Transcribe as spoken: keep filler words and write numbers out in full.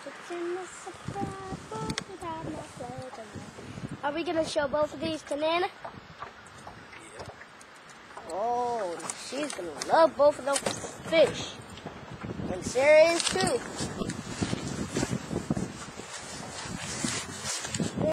Are we going to show both of these to Nana? Oh, she's going to love both of those fish. And Sarah is too.